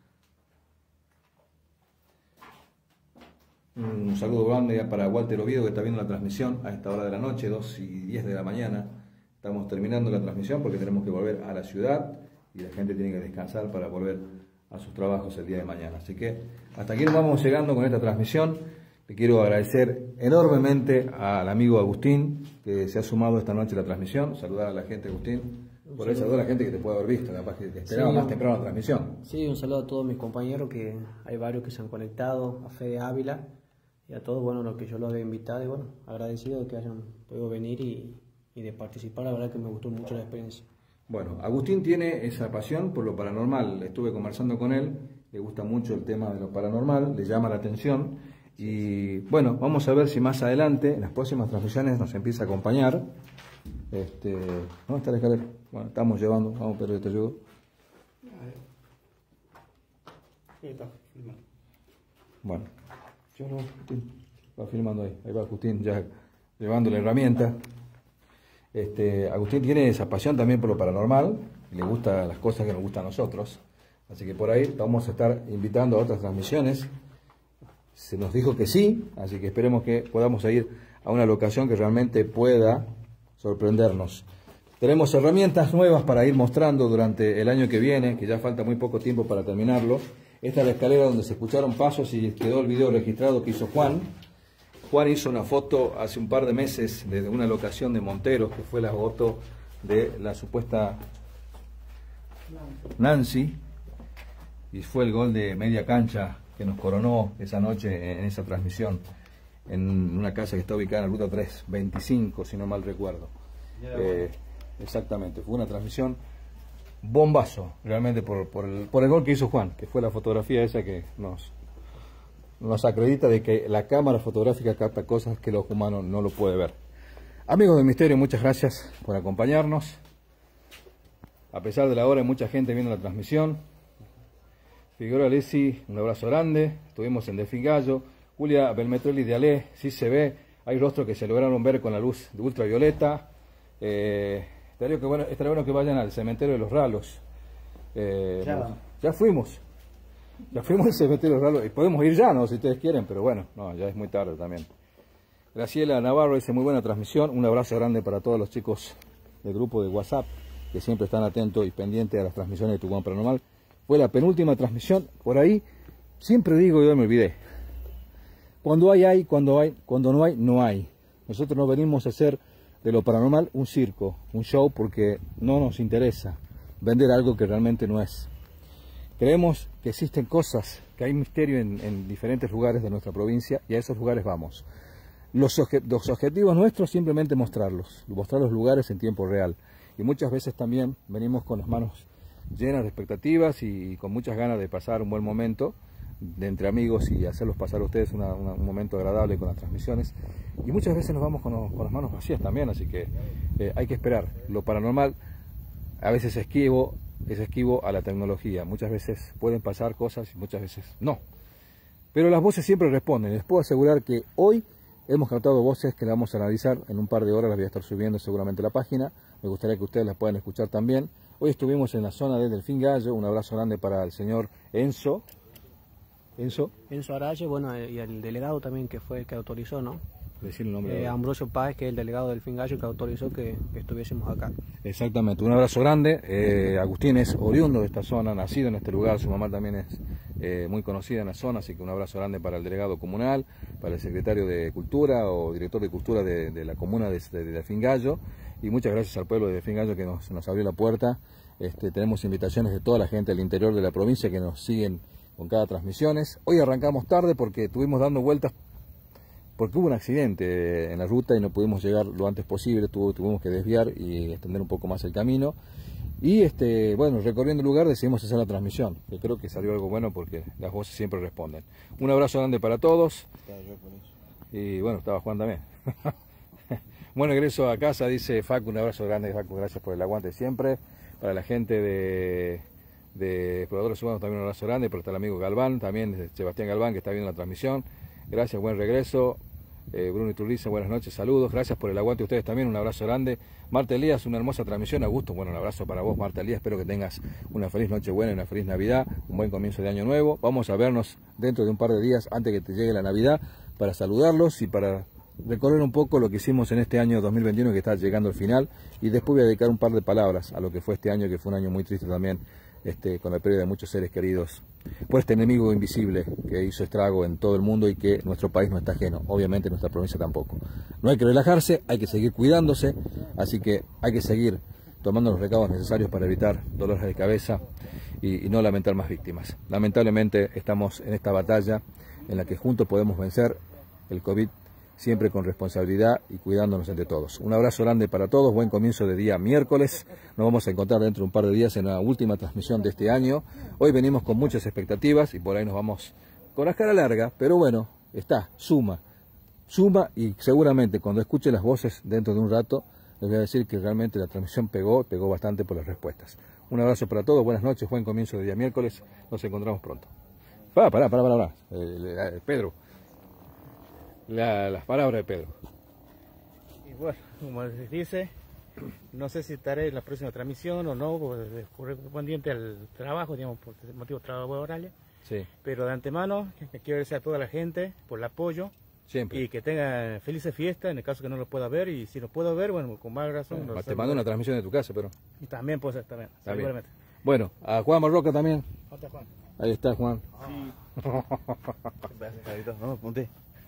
Un saludo grande para Walter Oviedo, que está viendo la transmisión a esta hora de la noche, dos y diez de la mañana. Estamos terminando la transmisión porque tenemos que volver a la ciudad y la gente tiene que descansar para volver a sus trabajos el día de mañana. Así que hasta aquí nos vamos llegando con esta transmisión. Le quiero agradecer enormemente al amigo Agustín, que se ha sumado esta noche a la transmisión. Saludar a la gente, Agustín. Por ahí saludar a la gente que te puede haber visto, capaz que te esperaba sí, más temprano la transmisión. Sí, un saludo a todos mis compañeros, que hay varios que se han conectado, a Fede Ávila y a todos, bueno, los que yo los había invitado, y bueno, agradecido de que hayan podido venir y, y de participar. La verdad que me gustó mucho la experiencia. Bueno, Agustín tiene esa pasión por lo paranormal. Estuve conversando con él, le gusta mucho el tema de lo paranormal, le llama la atención. Y bueno, vamos a ver si más adelante, en las próximas transmisiones, nos empieza a acompañar. Este, ¿dónde está la escalera? Bueno, estamos llevando, vamos, Pedro, yo te ayudo. Ahí está, filmando. Bueno, yo no, va filmando ahí, ahí va Agustín ya llevando la herramienta. Este, Agustín tiene esa pasión también por lo paranormal, le gustan las cosas que nos gustan a nosotros, así que por ahí vamos a estar invitando a otras transmisiones. Se nos dijo que sí, así que esperemos que podamos ir a una locación que realmente pueda sorprendernos. Tenemos herramientas nuevas para ir mostrando durante el año que viene, que ya falta muy poco tiempo para terminarlo. Esta es la escalera donde se escucharon pasos y quedó el video registrado que hizo Juan. Juan hizo una foto hace un par de meses desde una locación de Monteros, que fue la foto de la supuesta Nancy, y fue el gol de media cancha que nos coronó esa noche en esa transmisión, en una casa que está ubicada en la ruta trescientos veinticinco, si no mal recuerdo. Eh, exactamente, fue una transmisión bombazo, realmente, por, por, el, por el gol que hizo Juan, que fue la fotografía esa que nos, nos acredita de que la cámara fotográfica capta cosas que los humanos no lo pueden ver. Amigos del Misterio, muchas gracias por acompañarnos. A pesar de la hora, hay mucha gente viendo la transmisión. Figueroa Lesi, un abrazo grande. Estuvimos en Defingallo. Julia Belmetrelli de Ale, sí se ve. Hay rostros que se lograron ver con la luz de ultravioleta. Eh, estaría, que bueno, estaría bueno que vayan al cementerio de los Ralos. Eh, Ya nos- vamos. ya fuimos. Ya fuimos al cementerio de los Ralos. Y podemos ir ya, ¿no? Si ustedes quieren, pero bueno, no, ya es muy tarde también. Graciela Navarro dice muy buena transmisión. Un abrazo grande para todos los chicos del grupo de WhatsApp que siempre están atentos y pendientes a las transmisiones de Tucumán Paranormal. Fue la penúltima transmisión. Por ahí siempre digo y hoy me olvidé. Cuando hay, hay. Cuando hay, cuando no hay, no hay. Nosotros no venimos a hacer de lo paranormal un circo, un show, porque no nos interesa vender algo que realmente no es. Creemos que existen cosas, que hay misterio en, en diferentes lugares de nuestra provincia y a esos lugares vamos. Los, obje- los objetivos nuestros simplemente mostrarlos, mostrar los lugares en tiempo real. Y muchas veces también venimos con las manos llenas de expectativas y, y con muchas ganas de pasar un buen momento de entre amigos y hacerlos pasar a ustedes una- una- un momento agradable con las transmisiones. Y muchas veces nos vamos con, los- con las manos vacías también, así que eh, hay que esperar. Lo paranormal a veces es esquivo, es esquivo a la tecnología. Muchas veces pueden pasar cosas y muchas veces no. Pero las voces siempre responden. Les puedo asegurar que hoy hemos captado voces que las vamos a analizar en un par de horas, las voy a estar subiendo seguramente a la página. Me gustaría que ustedes las puedan escuchar también. Hoy estuvimos en la zona de Delfín Gallo. Un abrazo grande para el señor Enzo. Enzo, Enzo Araye, bueno, eh, y el delegado también que fue el que autorizó, ¿no? decir el nombre. Eh, Ambrosio Páez, que es el delegado del Fingallo, que autorizó que, que estuviésemos acá. Exactamente, un abrazo grande. Eh, Agustín es oriundo de esta zona, nacido en este lugar, su mamá también es eh, muy conocida en la zona, así que un abrazo grande para el delegado comunal, para el secretario de Cultura o director de Cultura de, de la comuna de, de, de Delfín Gallo, y muchas gracias al pueblo de Delfín Gallo que nos, nos abrió la puerta. Este, tenemos invitaciones de toda la gente del interior de la provincia que nos siguen con cada transmisiones. Hoy arrancamos tarde porque estuvimos dando vueltas porque hubo un accidente en la ruta y no pudimos llegar lo antes posible, tuvo, tuvimos que desviar y extender un poco más el camino. Y este, bueno, recorriendo el lugar decidimos hacer la transmisión, que creo que salió algo bueno porque las voces siempre responden. Un abrazo grande para todos. Y bueno, estaba Juan también. Bueno, egreso a casa, dice Facu, un abrazo grande, Facu, gracias por el aguante siempre. Para la gente de, de Exploradores Humanos también un abrazo grande, pero está el amigo Galván, también Sebastián Galván que está viendo la transmisión. Gracias, buen regreso. Eh, Bruno Iturriza, buenas noches, saludos, gracias por el aguante, ustedes también, un abrazo grande. Marta Elías, una hermosa transmisión, Augusto, bueno, un abrazo para vos, Marta Elías, espero que tengas una feliz noche buena, una feliz Navidad, un buen comienzo de año nuevo. Vamos a vernos dentro de un par de días antes que te llegue la Navidad para saludarlos y para recorrer un poco lo que hicimos en este año dos mil veintiuno que está llegando al final, y después voy a dedicar un par de palabras a lo que fue este año, que fue un año muy triste también, este, con la pérdida de muchos seres queridos por este enemigo invisible que hizo estrago en todo el mundo y que nuestro país no está ajeno, obviamente nuestra provincia tampoco. No hay que relajarse, hay que seguir cuidándose, así que hay que seguir tomando los recaudos necesarios para evitar dolores de cabeza y, y no lamentar más víctimas. Lamentablemente estamos en esta batalla en la que juntos podemos vencer el COVID, siempre con responsabilidad y cuidándonos entre todos. Un abrazo grande para todos, buen comienzo de día miércoles. Nos vamos a encontrar dentro de un par de días en la última transmisión de este año. Hoy venimos con muchas expectativas y por ahí nos vamos con la cara larga, pero bueno, está, suma, suma y seguramente cuando escuche las voces dentro de un rato les voy a decir que realmente la transmisión pegó, pegó bastante por las respuestas. Un abrazo para todos, buenas noches, buen comienzo de día miércoles, nos encontramos pronto. Pará, pará, pará, pará, pará. Eh, eh, Pedro. La, las palabras de Pedro. Y bueno, como les dice, no sé si estaré en la próxima transmisión o no, correspondiente al trabajo, digamos, por motivos laborales. Sí. Pero de antemano, que quiero agradecer a toda la gente por el apoyo. Siempre. Y que tengan felices fiestas en el caso que no los pueda ver. Y si los puedo ver, bueno, con más razón. Bueno, los te mando una transmisión de tu casa, pero. Y también puede ser, también. Está bien. Seguramente. Bueno, a Juan Marroca también. Otra, Juan. Ahí está Juan. No me apunté.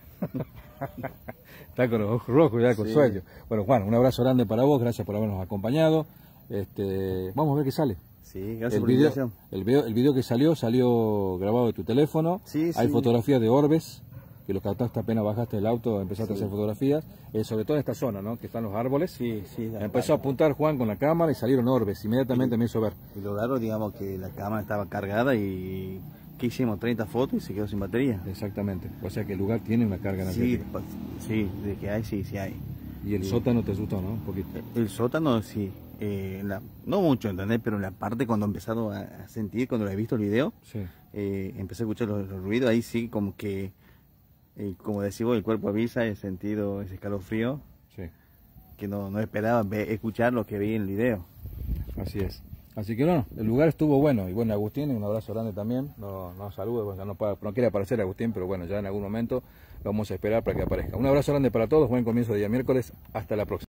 Está con los ojos rojos ya con Sí. sueño. Bueno, Juan, un abrazo grande para vos, gracias por habernos acompañado. Este, vamos a ver qué sale. Sí, gracias El por la video, invitación. el, video, el video que salió, salió grabado de tu teléfono. Sí, Hay sí. fotografías de orbes, que lo captaste apenas bajaste del auto, empezaste Sí. a hacer fotografías, eh, sobre todo en esta zona, ¿no? Que están los árboles. Sí, sí. la- Empezó a apuntar Juan con la cámara y salieron orbes, inmediatamente me hizo ver. Y lo raro, digamos, que la cámara estaba cargada y... ¿Qué hicimos? treinta fotos y se quedó sin batería. Exactamente, o sea que el lugar tiene una carga Sí, energética. pa- sí, de que hay, sí, sí hay. Y el Sí. sótano te asustó, ¿no? Un poquito. El sótano, sí. Eh, la- no mucho, ¿entendés? Pero la parte cuando empezaron a, a sentir, cuando he visto el video, Sí. eh, empecé a escuchar los, los ruidos, ahí sí, como que, eh, como decís vos, el cuerpo avisa, he sentido ese escalofrío. Sí. que no, no esperaba ver, escuchar lo que vi en el video. Así es. Así que bueno, el lugar estuvo bueno. Y bueno, Agustín, un abrazo grande también. No, no saludo, bueno, no, no quiere aparecer Agustín, pero bueno, ya en algún momento lo vamos a esperar para que aparezca. Un abrazo grande para todos, buen comienzo de día miércoles. Hasta la próxima.